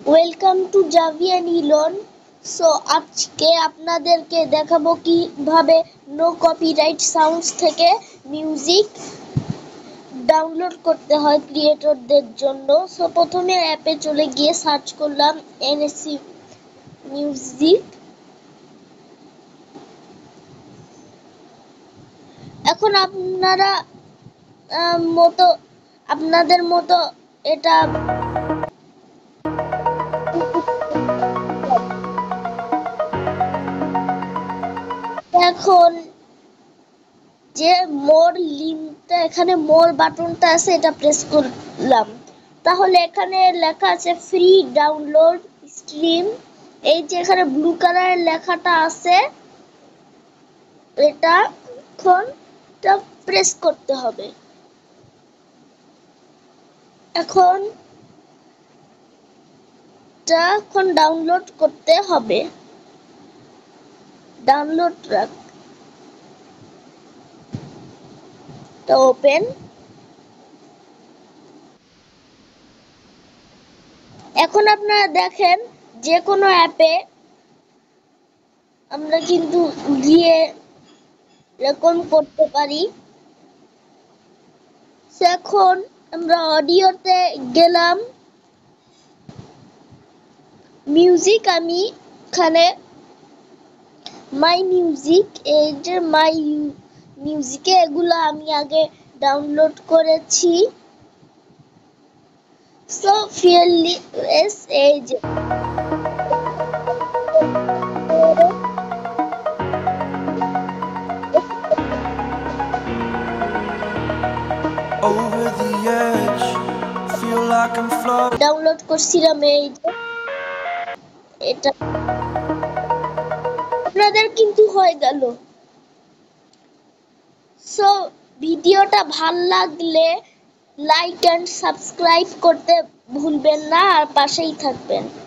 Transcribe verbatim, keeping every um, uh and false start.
Welcome to জাভিয়ান ইলন। So আজকে আপনাদেরকে দেখাবো কিভাবে নো কপিরাইট সাউন্ডস থেকে মিউজিক ডাউনলোড করতে হয় ক্রিয়েটরদের জন্য। সো প্রথমে অ্যাপে চলে গিয়ে সার্চ করলাম এনএসি মিউজিক। এখন আপনারা মতো আপনাদের মতো এটা এখন যে মোর লিঙ্কটা এখানে মোর বাটনটা আছে এটা প্রেস করলাম, তাহলে এখানে লেখা আছে ফ্রি ডাউনলোড স্ট্রিম। এই যে এখানে ব্লু কালারের লেখাটা আছে এটা এখন প্রেস করতে হবে। এখন এটা এখন ডাউনলোড করতে হবে। Download track open. এখন আপনারা দেখেন যে কোনো অ্যাপে আমরা কিন্তু গিয়ে রেকর্ড করতে পারি। এখন আমরা অডিওতে গেলাম, মিউজিক আমি এখানে মাই মিউজিক, এই যে মাই মিউজিকে এগুলো আমি আগে ডাউনলোড করেছি। সো ফিয়ারলেস এই যে Over the edge, feel like I'm floating. Download করছিলাম এই যে এটা আপনাদের কিন্তু হয়ে গেল। সো ভিডিওটা ভালো লাগলে লাইক এন্ড সাবস্ক্রাইব করতে ভুলবেন না আর পাশেই থাকবেন।